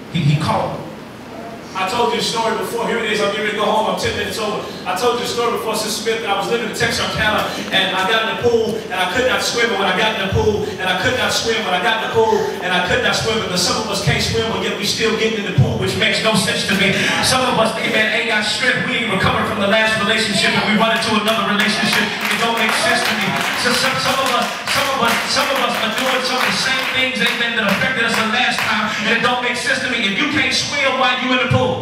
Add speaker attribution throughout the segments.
Speaker 1: He called me.
Speaker 2: I told you a story before. Here it is. I'm getting ready to go home. I'm 10 minutes over. I told you a story before, Sister Smith. I was living in Texarkana, and I got in the pool, and I could not swim. And when I got in the pool, and I could not swim. When I got in the pool, and I could not swim. Because some of us can't swim, but yet we still getting in the pool, which makes no sense to me. Some of us, amen, ain't got strength. We ain't recovered from the last relationship, and we run into another relationship. It don't make sense to me. So some of us are doing some of the same things, amen, that affected us the last time, and it don't make sense to me. If you can't swim while you in the pool,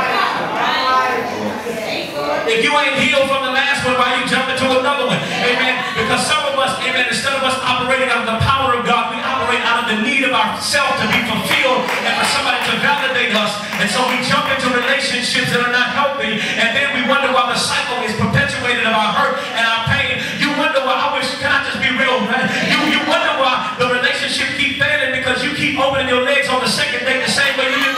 Speaker 2: if you ain't healed from the last one, why you jump into another one? Amen. Because some of us, amen, instead of us operating out of the power of God, we operate out of the need of ourselves to be fulfilled and for somebody to validate us. And so we jump into relationships that are not healthy, and then we wonder why the cycle is perpetuated of our hurt and our pain. You wonder why, can I just be real, man? You wonder why the relationship keeps failing, because you keep opening your legs on the second date the same way you did